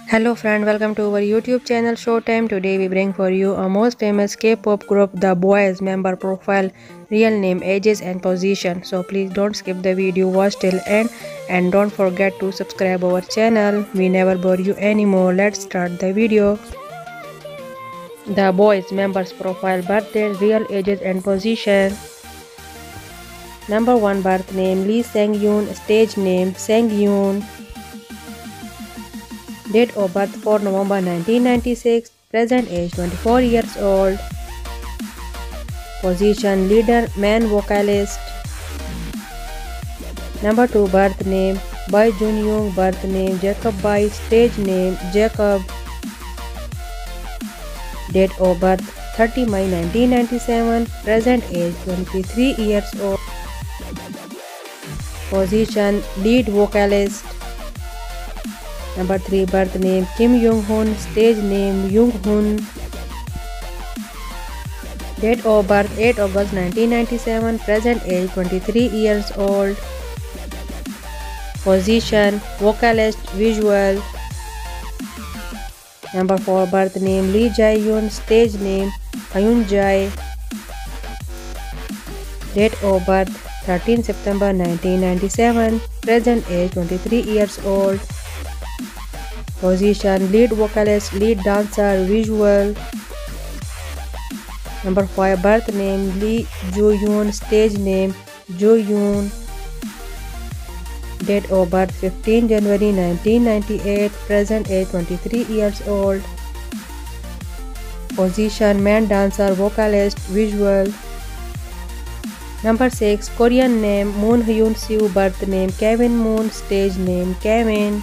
Hello friend, welcome to our YouTube channel Showtime. Today we bring for you a most famous K-pop group The Boys member profile, real name, ages and position. So please don't skip the video, watch till end and don't forget to subscribe our channel. We never bore you anymore. Let's start the video. The Boys members profile, birthday, real ages and position. Number 1 birth name Lee Sang-yoon, stage name Sang-yoon. Date of birth 4 November 1996, present age 24 years old. Position leader, man vocalist. Number 2 birth name Bae Junyoung, birth name Jacob Bae, stage name Jacob. Date of birth 30 May 1997, present age 23 years old. Position lead vocalist. Number 3 birth name Kim Young-hoon, stage name Young-hoon. Date of birth 8 August 1997, present age 23 years old. Position vocalist visual. Number 4 birth name Lee Jae-yoon, stage name Hyun Jae. Date of birth 13 September 1997, present age 23 years old. Position lead vocalist, lead dancer, visual. Number 5 birth name Lee Jo-yoon, stage name Jo-yoon. Date of birth 15 January 1998, present age 23 years old. Position man dancer, vocalist, visual. Number 6 Korean name Moon Hyun-soo, birth name Kevin Moon, stage name Kevin.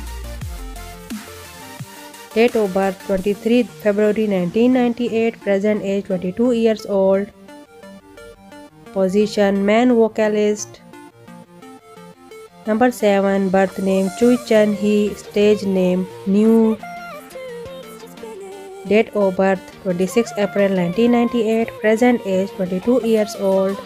Date of birth 23 February 1998, present age 22 years old. Position man vocalist. Number 7 birth name Choi Chan-hee, stage name New. Date of birth 26 April 1998, present age 22 years old.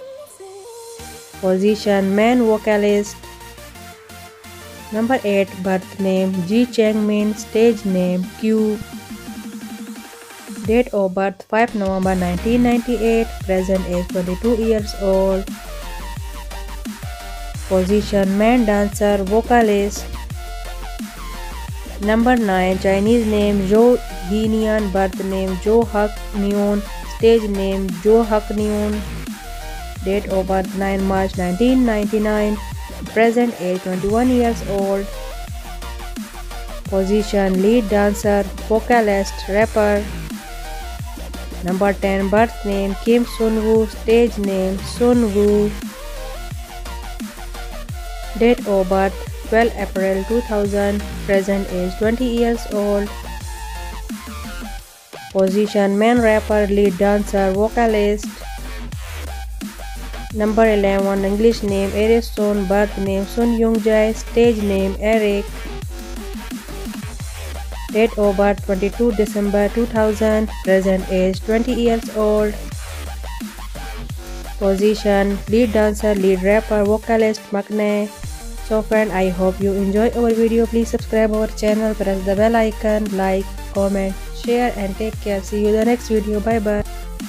Position man vocalist. Number 8 birth name Ji Chang-min, stage name Q. Date of birth 5 November 1998, present age 22 years old. Position man dancer, vocalist. Number 9 Chinese name Jo Hee-neon, birth name Jo Hak-neon, stage name Jo Hak-neon. Date of birth 9 March 1999, present age 21 years old. Position lead dancer, vocalist, rapper. Number 10 birth name Kim Sun-woo, stage name Sun-woo. Date of birth 12 April 2000, present age 20 years old. Position man rapper, lead dancer, vocalist. Number 11 English name Eric Sun, birth name Sun Young-jae, stage name Eric. Date of birth 22 December 2000, present age 20 years old. Position lead dancer, lead rapper, vocalist, Maknae. So friend, I hope you enjoy our video. Please subscribe our channel, press the bell icon, like, comment, share and take care. See you in the next video. Bye bye.